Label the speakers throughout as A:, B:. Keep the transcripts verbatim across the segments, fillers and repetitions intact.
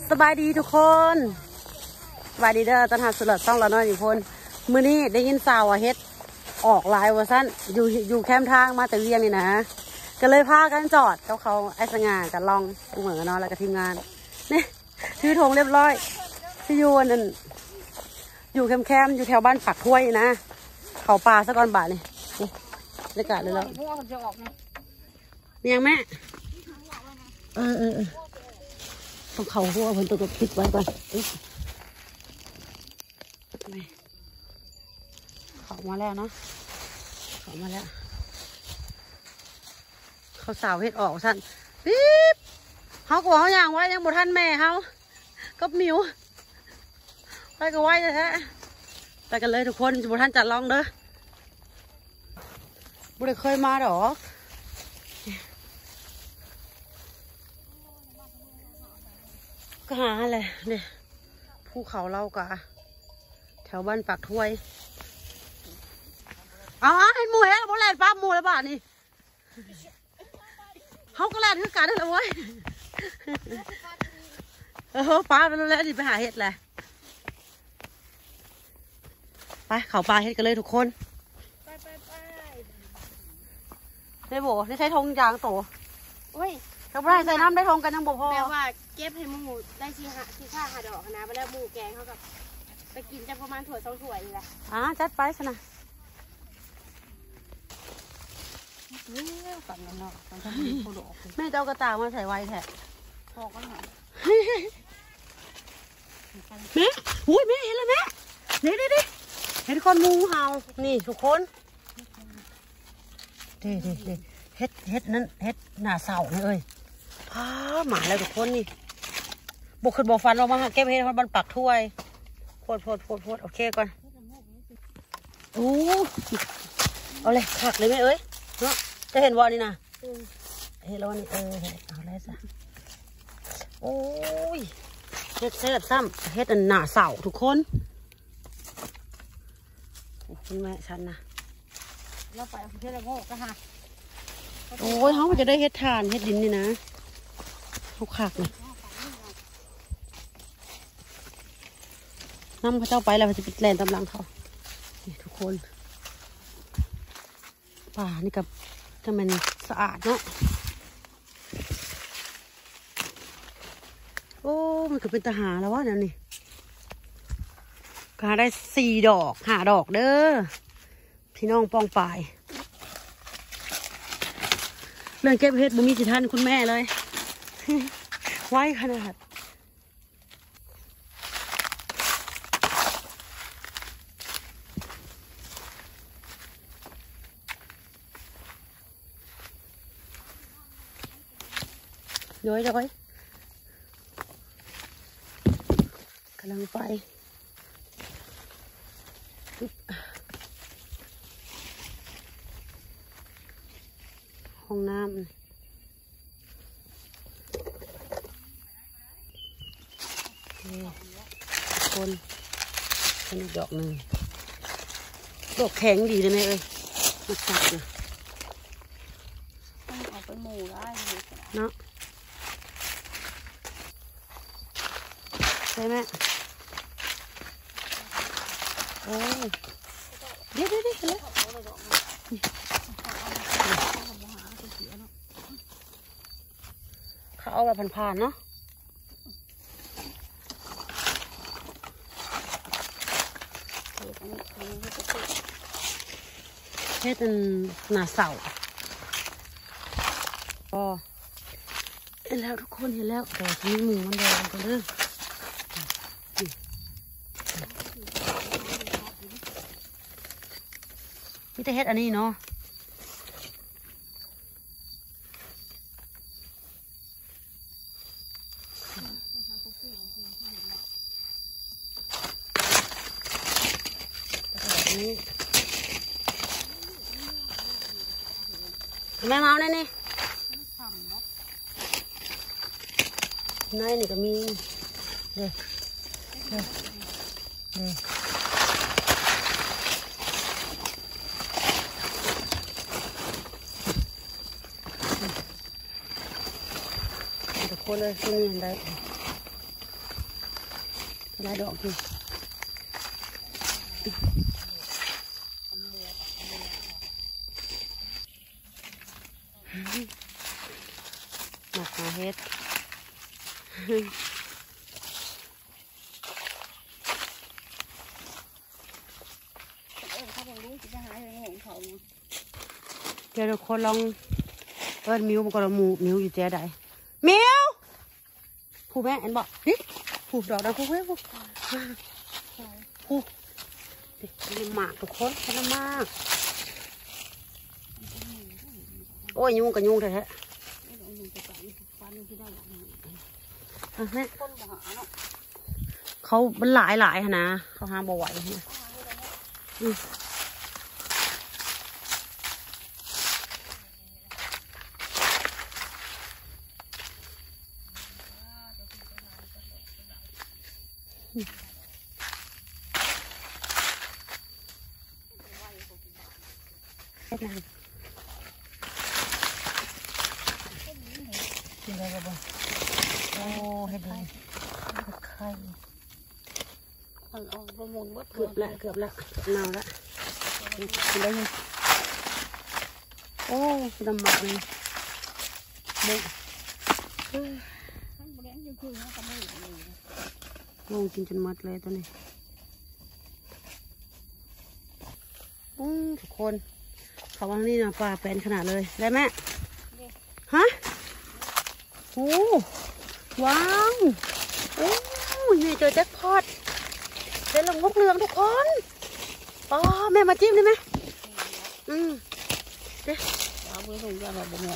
A: สบายดีทุกคนสบายดีเด้อตอนหาสุดหลอดต้องเราหน่อยทุกคนมื้อนี้ได้ยินสาวเฮ็ดออกลายว่าสั้นอยู่อยู่แคมป์ทางมาแต่เวียงนี่นะก็เลยพากันจอดกับเขาไอ้สง่ากับลองเหมือนกันเนาะแล้วก็ทีมงานนี่ถือธงเรียบร้อยที่อยู่นั่นอยู่แคมป์แคมป์อยู่แถวบ้านปักห้วยนะเขาปลาซะก่อนบาทนี่บรรยากาศเลยแล้วยังแม่เออเออต้องเขาหัวเพิ่นตัวพลิกไว้ก่อนเขามาแล้วเนาะเขามาแล้วเขาสาวเฮ็ดออกสั่นปิ๊บเขากลัวเขาอย่างไว้ยังบุทันแม่เขาก็มิวไปก็ไว้แท้ไปกันเลยทุกคนบุทันจัดลองเด้อบุได้เคยมาหรอก็หาอะไรเนี่ยภูเขาเล่ากะแถวบ้านปากถ้วยอ๋อเห็นหมูเห็นโบแลนป้าหมูแล้วบ้านี่เขาก็แลนคือกันนั่นแหละเว้ยเออป้าไปแล้วดิไปหาเห็ดแหละไปเขาปลาเห็ดกันเลยทุกคน
B: ไปไปไป
A: ได้โบได้ใช้ธงยางโตโอ้ยกระไรใส่น้ำได้ธงกันยังบ่พอ
B: แปลว่าเก็บให้หมูได้ชีหะชีข้าหาดอกนะไปแล้วหมูแกงเขากับไปกินจะประมาณถั่วสองถั่วนี่แหละ
A: อ่าจัดไปสินะแม่เจ้ากระตามาใส่ไว้แทะ
B: พอก็หน่อย
A: แม่อุ้ยแม่เห็นแล้วแม่เด็ดดิเห็นคนงูเห่านี่ทุกคนเด็ดเด็ดเด็ดเฮ็ดเฮ็ดนั้นเฮ็ดหน้าเสาเลยเอ้ยพาหมาแล้วทุกคนนี่บุกขึ้นบ่อฟันเรามาเก็บเฮ็ดมันปักถ้วยโพดโพดโพดโพดโอเคก่อนโอ้เอาเลยขักเลยแม่เอ้ยเนาะจะเห็นว่านี่นะเห็นแล้วนี่เออเอาเลยซะโอ้ยเฮ็ดเสร็จซ้ำเฮ็ดอันหน้าเสาทุกคนคุณแม่ฉันนะ
B: เราไปเพื่อนเราโง่ก็ฮะ
A: โอ้ยเขาจะได้เฮ็ดทานเฮ็ดดินนี่นะเขาขักเลยน้ำเขาเจ้าไปแล้วมันจะเป็นแลนตำลังเขานี่ทุกคนป่านี่กับจะเป็นสะอาดเนาะโอ้มันก็เป็นตาหาแล้ววะเดี๋ยวนี้ก็ได้สี่ดอกห้าดอกเด้อพี่น้องป้องปายเรื่องเก็บเห็ดบุมีสิท่านคุณแม่เลยไว้ขนาดย้อยย้อยกำลังไปห้องน้ำคนคนอีกดอกหนึ่งดอกแข็งดีเลยไหมเอ้ยมันจับเลย
B: ต้องออกไปหมูได้
A: เนาะใช่ไหมโอ้ยเดี๋ยวเดี๋ยวเดี๋ยวเขาเอาแบบผ่านๆเนาะเฮ็ดเป็นหน้าเสาก็เห็นแล้วทุกคนเห็นแล้วแต่ทีนี้หมูมันแดงกันเลยมีแต่เฮ็ดอันนี้เนาะแม่เมาเนี่ยนี่นายนี่ก็มีเด็กเด็กเด็กทุกคนเลยที่นี่เห็นได้หลายดอกอยู่หนักหาเฮ็ดเดี๋ยวทุกคนลองเอิ้นมิวมันก็ละมูมิวอยู่แจ๊ใดมิวผู้แม่เอ็นบอกนี่ผู้ดอกดาวผู้แม่ผู้ผู้นี่หมากทุกคนขนาดมากโอ้ยยุงกับยุงแท้ๆเขามันหลายหลายนะเขาหาบ่ไหวนะเฮ็ดนั่นกินได้บ่บ่โอ้เฮ็ดดีไข่มันออกประมูลเกือบละเกือบละเน่าละกินได้ยังโอ้ดำหมักเลยเด็กลงกินจนหมดเลยตัวนี้อือทุกคนเขาว่านี่นะปลาเป็นขนาดเลยได้ไหมฮะโอ้ว้าวโอ้ยนี่เจอแจ็คพอตเป็นลงงกเหลืองทุกคนอ๋อแม่มาจิ้มได้ไหมอืมเด้เอาไปส่งยาแบบนี้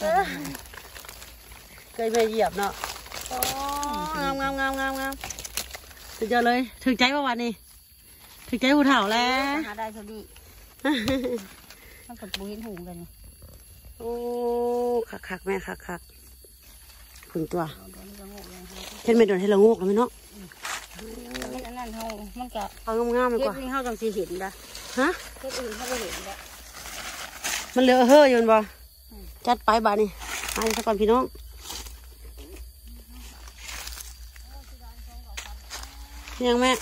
A: เคยไปเหยียบเนาะอ๋องามงามงามงามงามสุดยอดเลยถึงใจว่าวันนี้ถึงใจผู้เฒ่าแล้วหาได้พอดีมันกับบุ้ยหูกันโอ้คักคักแม่คักคักผึ่งตัวเห็นไม่โดนให้เราโงกแล้วไหมเนาะมันอันนั้นเขามันจะเอางามๆดีกว่าเฮ็ดเขาจังสีเห็นได้ฮะเฮ็ดอื่นเขาไม่เห็นได้มันเหลือเฮ้ยยนบ่จัดไปบ้านี่ไปสักก่อนพี่น้องยังแม่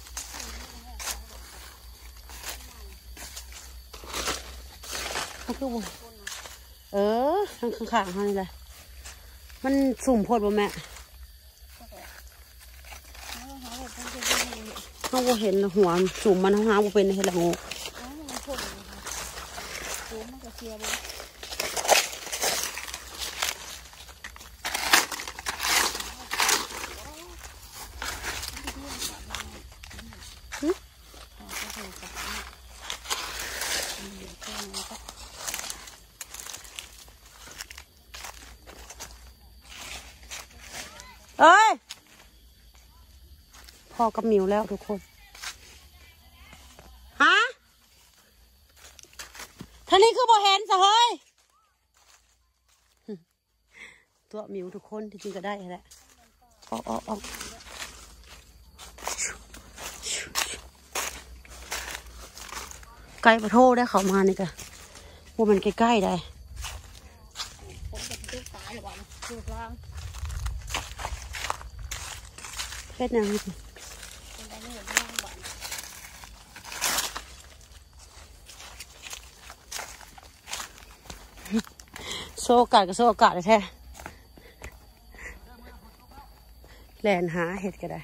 A: คือเออทางข้างๆเขานี่แหละมันสุ่มโพดบ่แม่เขาบ่เห็นหัวสุ่มมันห้างบ่เป็นเห็นละงูเอ้ยพอกับมิวแล้วทุกคนฮะท่านี้คือบ่เห็นซะเฮ้ยตัวมิวทุกคนที่จริงก็ได้แหละออกออกออกไกลประโทษได้เขามานี่กะว่ามันใกล้ๆได้เพชรนางโซ่กัดกับโซ่กัดแท้แลนหาเห็ดก็ได้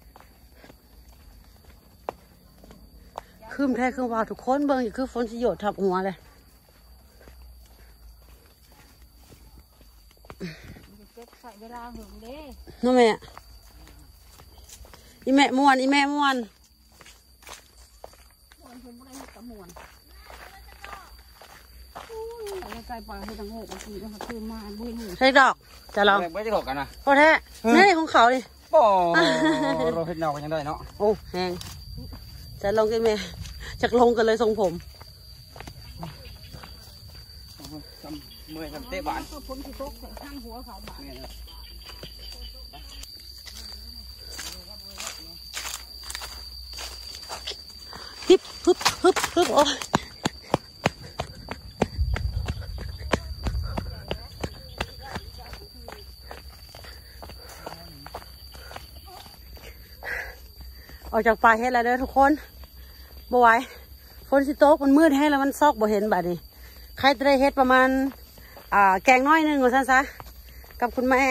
A: คืมแท้คืมว่าทุกคนเบิ่งอยู่คือฝนสิโยดทับหัวเลยเวลาหึงเด้น้องแม่อีแม่ม่วนอีแม่ม่วนใส่ปลาให้ตังโง่กันทีนะครับคือมาบุ้ยหนูใช่ดอกจะลองไม่ได้ดอกกันนะพอแท้นี่ของเขาดิโอ้เราเห็ดเนากันยังได้เนาะโอ้แห้งจะลงกันไหมจากลงกันเลยทรงผมเมื่อยทำเตะบานผมที่โต๊ะข้างหัวเขาบานฮึบฮึบฮึบฮึบโอ้ออกจากป่าเฮ็ดแล้วเด้อทุกคนบ่ไหวฝนสิตกมันมืดให้แล้วมันซอกบ่เห็นบัดนี้ใครจะได้เฮ็ดประมาณอ่าแกงน้อยหนึงว่าซั่นซะกับคุณแม่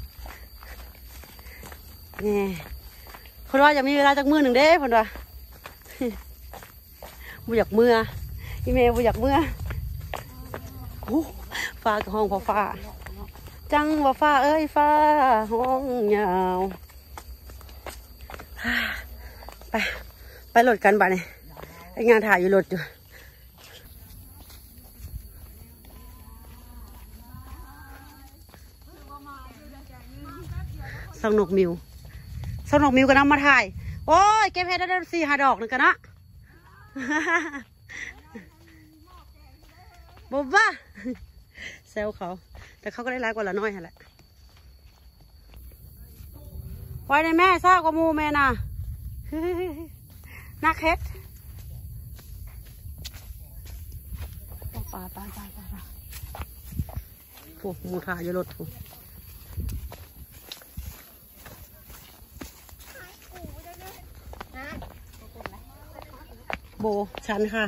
A: นี่เพิ่นว่าจะมีเวลาจักมื้อหนึงเด้เพิ่นว่า บ่อยากเมื่ออีเมลบ่อยากเมื่อโอ้ฟ้ากับห้องพอฟ้าจังว่าฟ้าเอ้ยฟ้าห้องยาวไปไปโหลดกันบ่เนี่ยไองานถ่ายอยู่โหลดอยู่สนุกมิวสนุกมิวก็นำมาถ่ายโอ้ยเก็บเห็ดได้สี่ห้าดอกนึงกันนะบ๊อบบ้าเซลเขาแต่เขาก็ได้ร้ายกว่าละน้อยฮะแหละไว้ในแม่ซ่ากว่ามูแม่น่ะนักเฮ็ดปลาปลาปลาปลาปลาโอ้มูถ่ายอยู่รถถูโบชันค่ะ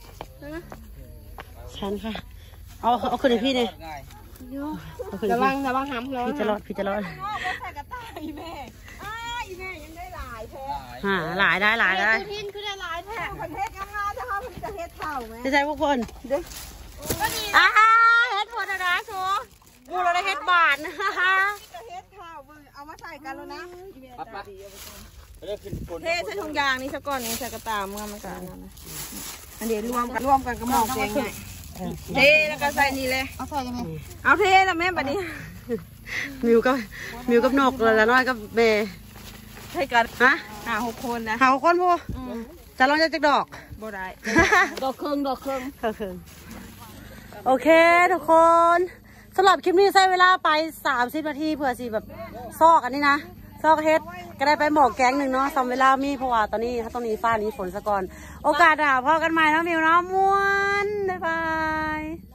A: ชันค่ะเอาเอาขึ้นให้พี่เนี่ยระวังระวังหำร้อนพี่จะรอดพี่จะรอดหาหลายได้หลายได้พินคือได้หลายแท้คนเฮ็ดงามๆจะเขาจะเฮ็ดเท่าไหมใช่พวกคนเด้ออ่าเฮ็ดพอนะโชว์กูเราได้เฮ็ดบาทนะฮะจะเฮ็ดเท่าเอามาใส่กันแล้วนะเทใส่ถุงยางนี่ซะก่อนนี่ใส่กระตามเมื่อมันกันนะอันเดี๋ยวรวมกันรวมกันกระหม่อมเองไงเทแล้วก็ใส่นี่เลยเอาใส่ยังไงเอาเทแล้วแม่บัดนี้มิวก็มิวกับนกแล้วน้อยกับเบใช่กันฮะหาหกคนนะหาหกคนพูจะลองจะจักดอกบ่ได้ดอกเครื่องดอกเครื่องดอกเครื่องโอเคทุกคนสำหรับคลิปนี้ใช้เวลาไปสามสิบนาทีเผื่อสิแบบซอกอันนี้นะซอกเฮ็ดก็ได้ไปหมอกแกงหนึ่งเนาะสำเวลามีเพราะว่าตอนนี้ถ้าตรงนี้ฟ้านี้ฝนซะก่อนโอกาสหนาพอกันใหม่นะมิวเนาะม้วนบ๊ายบาย